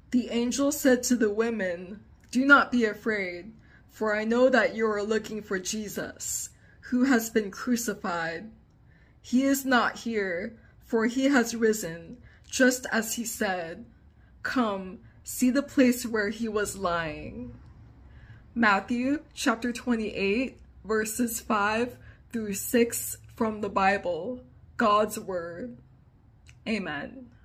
The angel said to the women, "Do not be afraid, for I know that you are looking for Jesus, who has been crucified. He is not here, for he has risen, just as he said. Come, see the place where he was lying." Matthew chapter 28, verses 5 through 6 from the Bible, God's Word. Amen.